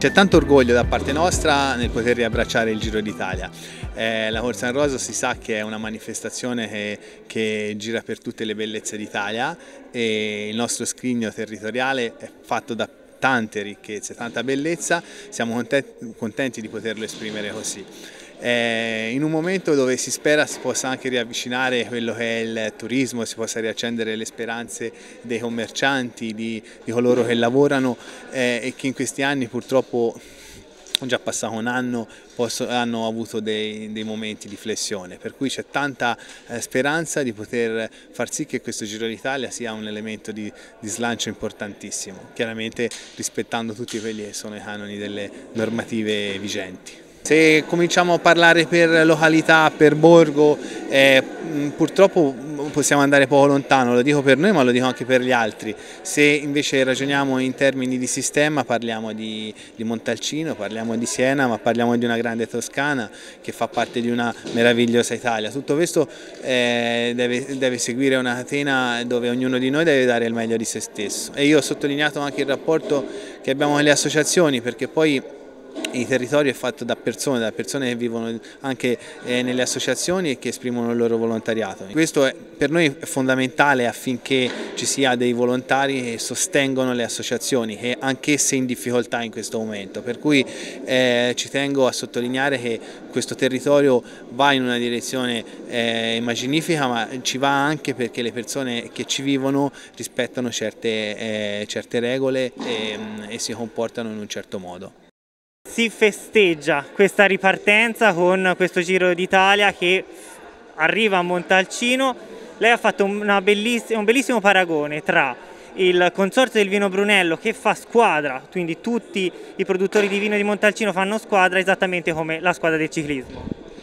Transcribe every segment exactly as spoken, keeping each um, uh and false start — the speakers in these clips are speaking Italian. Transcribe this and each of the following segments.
C'è tanto orgoglio da parte nostra nel poter riabbracciare il Giro d'Italia. Eh, la Corsa in Rosa si sa che è una manifestazione che, che gira per tutte le bellezze d'Italia e il nostro scrigno territoriale è fatto da tante ricchezze, tanta bellezza, siamo contenti, contenti di poterlo esprimere così. Eh, in un momento dove si spera si possa anche riavvicinare quello che è il turismo, si possa riaccendere le speranze dei commercianti, di, di coloro che lavorano eh, e che in questi anni purtroppo, già passato un anno, posso, hanno avuto dei, dei momenti di flessione, per cui c'è tanta eh, speranza di poter far sì che questo Giro d'Italia sia un elemento di, di slancio importantissimo, chiaramente rispettando tutti quelli che sono i canoni delle normative vigenti. Se cominciamo a parlare per località, per borgo, eh, purtroppo possiamo andare poco lontano, lo dico per noi ma lo dico anche per gli altri. Se invece ragioniamo in termini di sistema parliamo di, di Montalcino, parliamo di Siena, ma parliamo di una grande Toscana che fa parte di una meravigliosa Italia. Tutto questo eh, deve, deve seguire una catena dove ognuno di noi deve dare il meglio di se stesso. E io ho sottolineato anche il rapporto che abbiamo con le associazioni, perché poi il territorio è fatto da persone, da persone che vivono anche eh, nelle associazioni e che esprimono il loro volontariato. Questo è, per noi è fondamentale affinché ci sia dei volontari che sostengono le associazioni, che anch'esse in difficoltà in questo momento. Per cui eh, ci tengo a sottolineare che questo territorio va in una direzione eh, magnifica, ma ci va anche perché le persone che ci vivono rispettano certe, eh, certe regole e, e si comportano in un certo modo. Si festeggia questa ripartenza con questo Giro d'Italia che arriva a Montalcino. Lei ha fatto una belliss- un bellissimo paragone tra il Consorzio del Vino Brunello che fa squadra, quindi tutti i produttori di vino di Montalcino fanno squadra, esattamente come la squadra del ciclismo.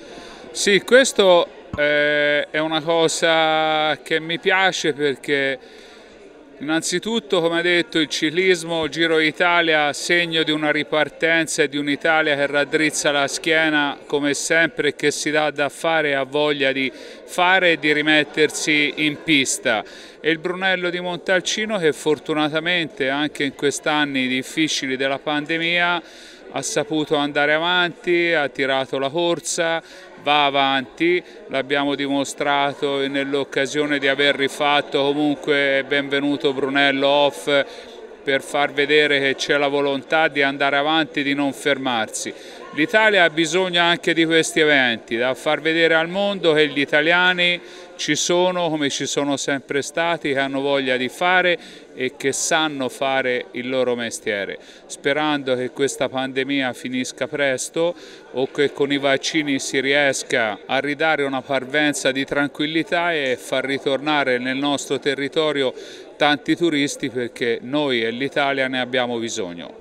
Sì, questo eh, è una cosa che mi piace perché innanzitutto, come detto, il ciclismo Giro d'Italia segno di una ripartenza e di un'Italia che raddrizza la schiena come sempre e che si dà da fare e ha voglia di fare e di rimettersi in pista. E il Brunello di Montalcino che fortunatamente anche in questi anni difficili della pandemia ha saputo andare avanti, ha tirato la corsa, va avanti, l'abbiamo dimostrato nell'occasione di aver rifatto comunque Benvenuto Brunello Off per far vedere che c'è la volontà di andare avanti, di non fermarsi. L'Italia ha bisogno anche di questi eventi, da far vedere al mondo che gli italiani ci sono come ci sono sempre stati, che hanno voglia di fare e che sanno fare il loro mestiere, sperando che questa pandemia finisca presto o che con i vaccini si riesca a ridare una parvenza di tranquillità e far ritornare nel nostro territorio tanti turisti, perché noi e l'Italia ne abbiamo bisogno.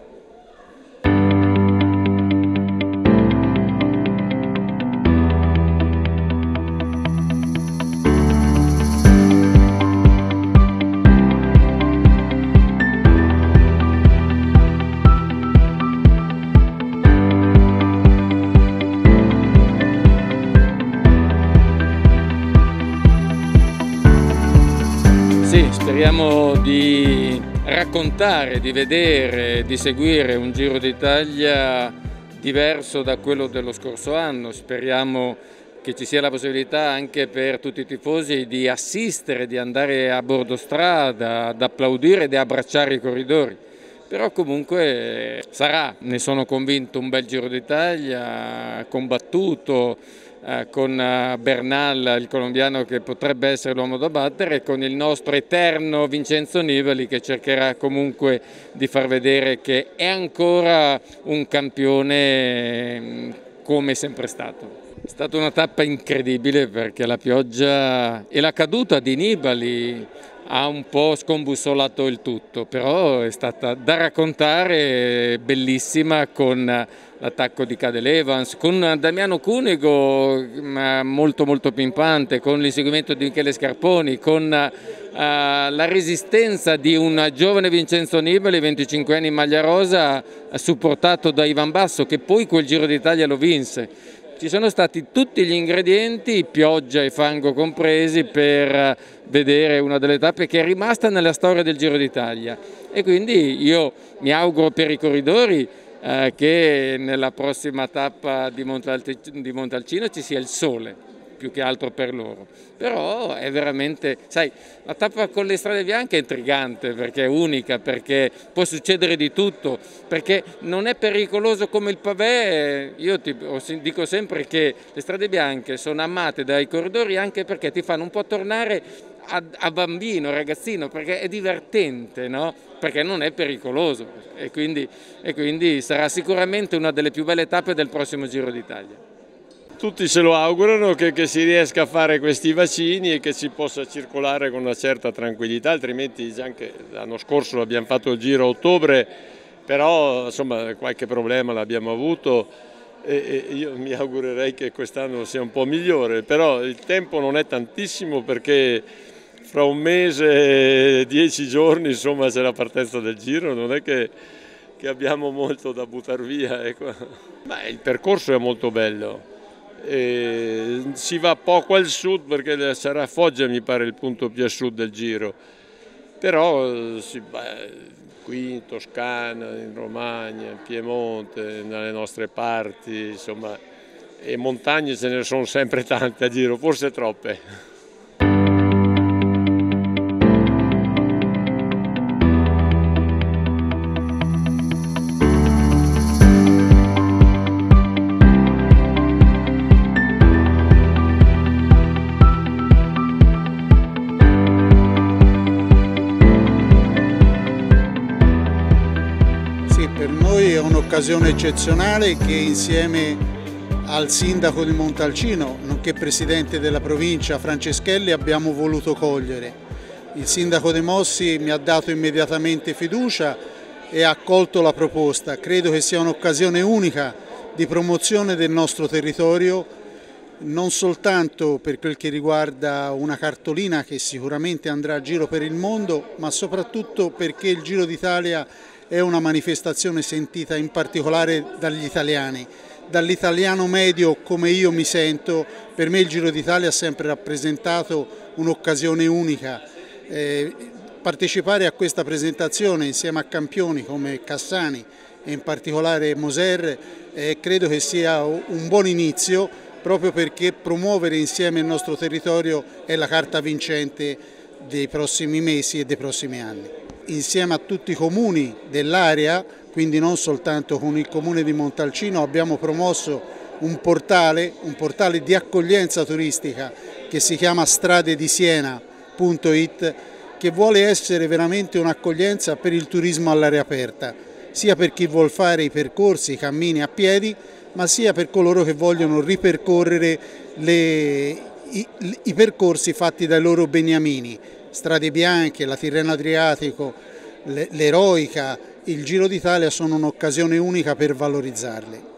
Sì, speriamo di raccontare, di vedere, di seguire un Giro d'Italia diverso da quello dello scorso anno. Speriamo che ci sia la possibilità anche per tutti i tifosi di assistere, di andare a bordo strada, ad applaudire e di abbracciare i corridori. Però comunque sarà, ne sono convinto, un bel Giro d'Italia combattuto, eh, con Bernal, il colombiano, che potrebbe essere l'uomo da battere, e con il nostro eterno Vincenzo Nibali, che cercherà comunque di far vedere che è ancora un campione come sempre stato. È stata una tappa incredibile perché la pioggia e la caduta di Nibali ha un po' scombussolato il tutto, però è stata da raccontare, bellissima, con l'attacco di Cadel Evans, con Damiano Cunego molto molto pimpante, con l'inseguimento di Michele Scarponi, con uh, la resistenza di un giovane Vincenzo Nibali, venticinque anni in maglia rosa, supportato da Ivan Basso, che poi quel Giro d'Italia lo vinse. Ci sono stati tutti gli ingredienti, pioggia e fango compresi, per vedere una delle tappe che è rimasta nella storia del Giro d'Italia. E quindi io mi auguro per i corridori eh, che nella prossima tappa di, Montal- di Montalcino ci sia il sole, più che altro per loro. Però è veramente, sai, la tappa con le strade bianche è intrigante perché è unica, perché può succedere di tutto, perché non è pericoloso come il pavé. Io ti dico sempre che le strade bianche sono amate dai corridori anche perché ti fanno un po' tornare a, a bambino, ragazzino, perché è divertente, no? Perché non è pericoloso e quindi, e quindi sarà sicuramente una delle più belle tappe del prossimo Giro d'Italia. Tutti se lo augurano che, che si riesca a fare questi vaccini e che si possa circolare con una certa tranquillità, altrimenti già anche l'anno scorso abbiamo fatto il Giro a ottobre, però insomma qualche problema l'abbiamo avuto e, e io mi augurerei che quest'anno sia un po' migliore, però il tempo non è tantissimo perché fra un mese e dieci giorni insomma c'è la partenza del Giro, non è che, che abbiamo molto da buttare via. Ecco. Beh, il percorso è molto bello. E si va poco al sud perché sarà Foggia mi pare il punto più a sud del Giro, però si, beh, qui in Toscana, in Romagna, in Piemonte, nelle nostre parti, insomma, e montagne ce ne sono sempre tante a Giro, forse troppe. Per noi è un'occasione eccezionale che insieme al sindaco di Montalcino, nonché presidente della provincia Franceschelli, abbiamo voluto cogliere. Il sindaco De Mossi mi ha dato immediatamente fiducia e ha accolto la proposta. Credo che sia un'occasione unica di promozione del nostro territorio, non soltanto per quel che riguarda una cartolina che sicuramente andrà a giro per il mondo, ma soprattutto perché il Giro d'Italia è una manifestazione sentita in particolare dagli italiani. Dall'italiano medio, come io mi sento, per me il Giro d'Italia ha sempre rappresentato un'occasione unica. Eh, partecipare a questa presentazione insieme a campioni come Cassani e in particolare Moser eh, credo che sia un buon inizio, proprio perché promuovere insieme il nostro territorio è la carta vincente dei prossimi mesi e dei prossimi anni. Insieme a tutti i comuni dell'area, quindi non soltanto con il comune di Montalcino, abbiamo promosso un portale, un portale di accoglienza turistica che si chiama stradedisiena punto it, che vuole essere veramente un'accoglienza per il turismo all'aria aperta, sia per chi vuol fare i percorsi, i cammini a piedi, ma sia per coloro che vogliono ripercorrere le, i, i percorsi fatti dai loro beniamini. Strade Bianche, la Tirreno Adriatico, l'Eroica, il Giro d'Italia sono un'occasione unica per valorizzarle.